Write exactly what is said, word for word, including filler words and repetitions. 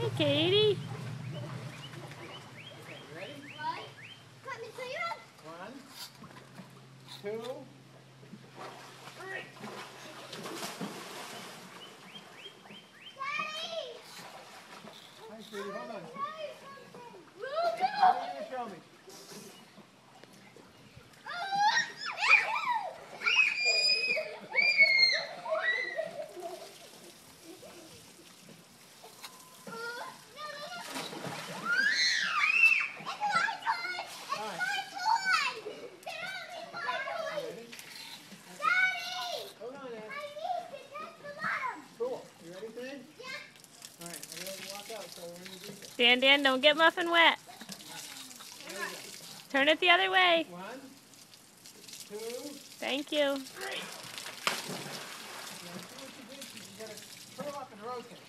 Hi, Katie. Okay, you ready? One. Come and see you. One, two, three. Daddy! Hi, sweetie, hold on. Move What are you going to show me? All right. Hold on, Ed. Cool. You ready for this? Yeah. All right, I'm going to walk out, so we're going to do this. Dan, Dan, don't get Muffin wet. Turn it the other way. One, two, Thank you. three. Now, see what you did? You got to curl up and rotate.